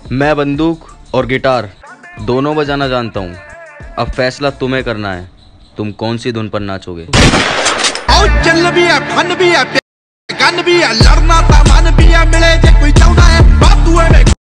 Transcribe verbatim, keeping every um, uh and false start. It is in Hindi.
मैं बंदूक और गिटार दोनों बजाना जानता हूँ। अब फैसला तुम्हें करना है, तुम कौन सी धुन पर नाचोगे। चल भी है, फन भी है, गन भी है, लड़ना था मन भी है, मिले जे कोई चाहता है बात हुए में।